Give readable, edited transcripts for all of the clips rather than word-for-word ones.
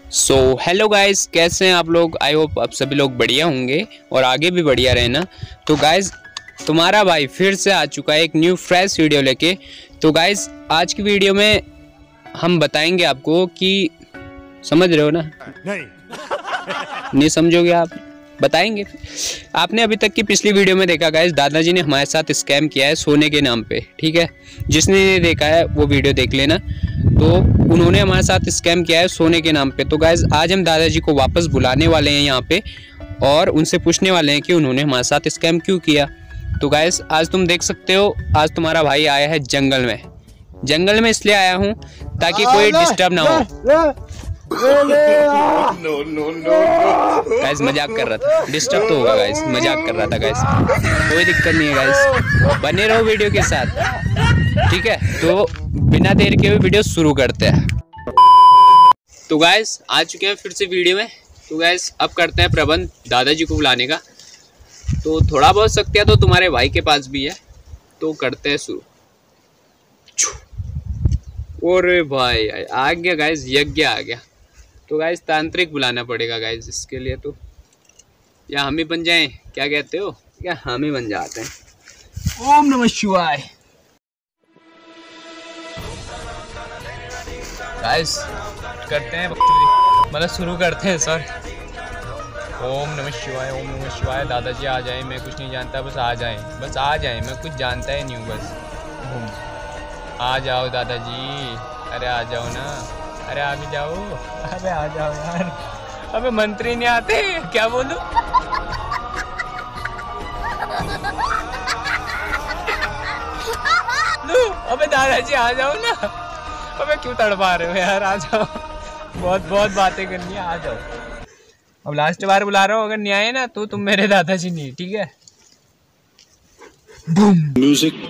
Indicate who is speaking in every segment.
Speaker 1: So hello guys, कैसे हैं आप लोग। आई होप आप सभी लोग बढ़िया होंगे और आगे भी बढ़िया रहना। तो गाइस तुम्हारा भाई फिर से आ चुका है एक न्यू फ्रेश वीडियो लेके। तो गाइस आज की वीडियो में हम बताएंगे आपको कि समझ रहे हो ना, नहीं समझोगे आप, बताएंगे। आपने अभी तक की पिछली वीडियो में देखा गाइस, दादाजी ने हमारे साथ स्कैम किया है सोने के नाम पे, ठीक है। जिसने नहीं देखा है वो वीडियो देख लेना। तो उन्होंने हमारे साथ स्कैम किया है सोने के नाम पे। तो गाइस आज हम दादाजी को वापस बुलाने वाले हैं यहाँ पे और उनसे पूछने वाले हैं कि उन्होंने हमारे साथ स्कैम क्यों किया। तो गाइस आज तुम देख सकते हो, आज तुम्हारा भाई आया है जंगल में। जंगल में इसलिए आया हूँ ताकि कोई डिस्टर्ब ना हो। गाइस मजाक कर रहा था, डिस्टर्ब तो होगा गाइस, मजाक कर रहा था गाइस, कोई दिक्कत नहीं है गाइस, बने रहो वीडियो के साथ, ठीक है। तो बिना देर के हुए वीडियो शुरू करते हैं। तो गाइस आ चुके हैं फिर से वीडियो में। तो गाइस अब करते हैं प्रबंध दादाजी को बुलाने का। तो थोड़ा बहुत सत्या तो तुम्हारे भाई के पास भी है, तो करते हैं शुरू। अरे भाई आ गया गाइस, यज्ञ आ गया। तो गाइस तांत्रिक बुलाना पड़ेगा गाइस इसके लिए। तो या हम ही बन जाएं, क्या कहते हो, या हम ही बन जाते हैं। ओम नमः शिवाय। गाइस करते हैं, मतलब शुरू करते हैं सर। ओम नमः शिवाय, ओम नमः शिवाय। दादाजी आ जाएं, मैं कुछ नहीं जानता, बस आ जाएं, बस आ जाएं, मैं कुछ जानता ही नहीं हूँ, बस आ जाओ दादाजी, अरे आ जाओ ना, अरे आ भी जाओ, अरे आ जाओ यार। अबे मंत्री नहीं आते, क्या बोलूं। अबे दादाजी आ जाओ ना, अबे क्यों तड़पा रहे हो यार, आ जाओ, बहुत बहुत बातें करनी है, आ जाओ। अब लास्ट बार बुला रहा हूँ, अगर नहीं आए ना तो तुम मेरे दादाजी नहीं, ठीक है। Boom music.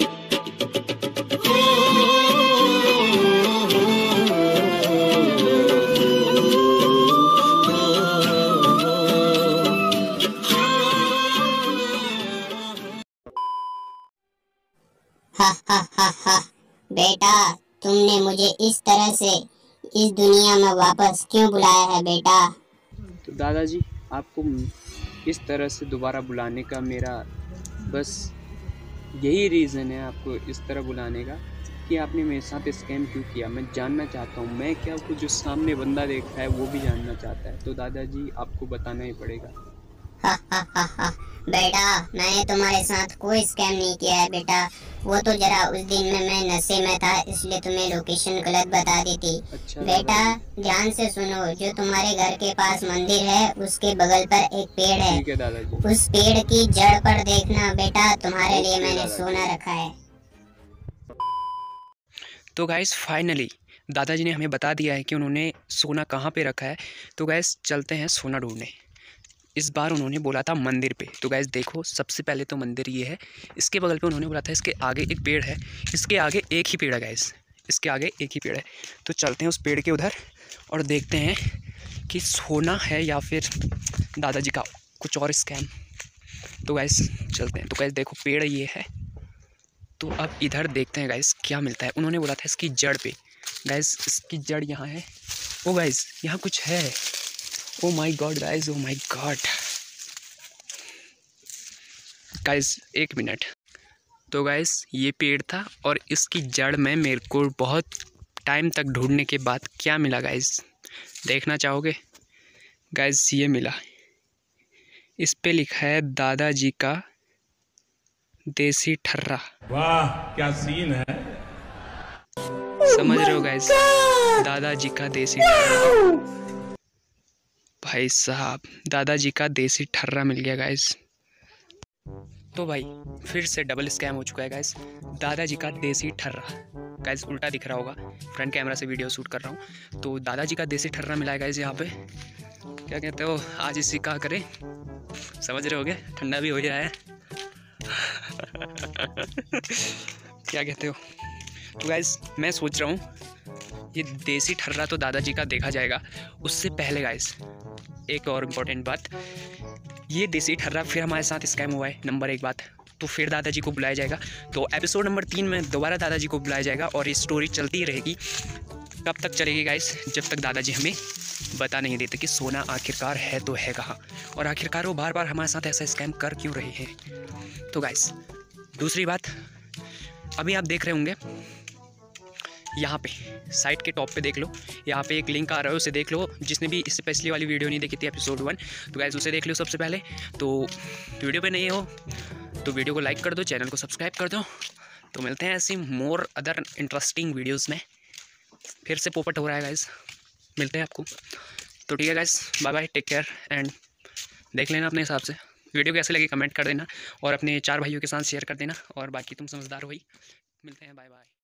Speaker 2: हा बेटा, तुमने मुझे इस तरह से इस दुनिया में वापस क्यों बुलाया है बेटा?
Speaker 1: तो दादाजी आपको इस तरह से दोबारा बुलाने का मेरा बस यही रीज़न है, आपको इस तरह बुलाने का कि आपने मेरे साथ स्कैम क्यों किया। मैं जानना चाहता हूँ, मैं क्या, कुछ जो सामने बंदा देख रहा है वो भी जानना चाहता है। तो दादाजी आपको बताना ही पड़ेगा।
Speaker 2: हा बेटा, मैंने तुम्हारे साथ कोई स्कैम नहीं किया है बेटा। वो तो जरा उस दिन में मैं नशे में था, इसलिए तुम्हें लोकेशन गलत बता दी थी।
Speaker 1: अच्छा
Speaker 2: बेटा ध्यान से सुनो, जो तुम्हारे घर के पास मंदिर है उसके बगल पर एक पेड़ है,
Speaker 1: ठीक है दादाजी।
Speaker 2: उस पेड़ की जड़ पर देखना बेटा, तुम्हारे लिए मैंने सोना रखा है।
Speaker 1: तो गाइस फाइनली दादाजी ने हमें बता दिया है कि उन्होंने सोना कहाँ पे रखा है। तो गाइस चलते हैं सोना ढूंढने। इस बार उन्होंने बोला था मंदिर पे। तो गाइस देखो, सबसे पहले तो मंदिर ये है, इसके बगल पे उन्होंने बोला था इसके आगे एक पेड़ है, इसके आगे एक ही पेड़ है गाइस, इसके आगे एक ही पेड़ है। तो चलते हैं उस पेड़ के उधर और देखते हैं कि सोना है या फिर दादाजी का कुछ और स्कैम। तो गाइस चलते हैं। तो गाइस देखो पेड़ ये है, तो अब इधर देखते हैं गाइस क्या मिलता है। उन्होंने बोला था इसकी जड़ पे, गाइस इसकी जड़ यहाँ है। ओ गाइस यहाँ कुछ है, oh my god guys, oh my god guys, एक मिनट। तो गाइस ये पेड़ था और इसकी जड़ में मेरे को बहुत टाइम तक ढूंढने के बाद क्या मिला गाइस, देखना चाहोगे गाइस। ये मिला, इस पे लिखा है दादाजी का देसी ठर्रा।
Speaker 3: वाह क्या सीन है,
Speaker 1: समझ रहे हो गाइस, दादाजी का देसी ठर्रा। भाई साहब दादाजी का देसी ठर्रा मिल गया गाइस। तो भाई फिर से डबल स्कैम हो चुका है गाइस, दादाजी का देसी ठर्रा। गाइस उल्टा दिख रहा होगा, फ्रंट कैमरा से वीडियो शूट कर रहा हूँ। तो दादाजी का देसी ठर्रा मिला है गाइस यहाँ पे। क्या कहते हो, आज इसी का करें, समझ रहे होगे, ठंडा भी हो गया है। क्या कहते हो। तो गाइस मैं सोच रहा हूँ ये देसी ठर्रा तो दादाजी का देखा जाएगा, उससे पहले गाइस एक और इम्पोर्टेंट बात, ये देसी ठर्रा फिर हमारे साथ स्कैम हुआ है, नंबर एक बात। तो फिर दादाजी को बुलाया जाएगा। तो एपिसोड नंबर 3 में दोबारा दादाजी को बुलाया जाएगा और ये स्टोरी चलती रहेगी। कब तक चलेगी गाइस, जब तक दादाजी हमें बता नहीं देते कि सोना आखिरकार है तो है कहाँ, और आखिरकार वो बार बार हमारे साथ ऐसा स्कैम कर क्यों रहे हैं। तो गाइस दूसरी बात, अभी आप देख रहे होंगे यहाँ पे साइट के टॉप पे देख लो, यहाँ पे एक लिंक आ रहा है, उसे देख लो। जिसने भी इससे पिछली वाली वीडियो नहीं देखी थी एपिसोड 1, तो गाइस उसे देख लो सबसे पहले। तो वीडियो पे नहीं हो तो वीडियो को लाइक कर दो, चैनल को सब्सक्राइब कर दो। तो मिलते हैं ऐसी मोर अदर इंटरेस्टिंग वीडियोज़ में। फिर से पोपट हो रहा है गाइस, मिलते हैं आपको। तो ठीक है guys, bye bye, take care and देख लेना अपने हिसाब से। वीडियो कैसे लगी कमेंट कर देना और अपने 4 भाइयों के साथ शेयर कर देना। और बाकी तुम समझदार हो ही। मिलते हैं, बाय बाय।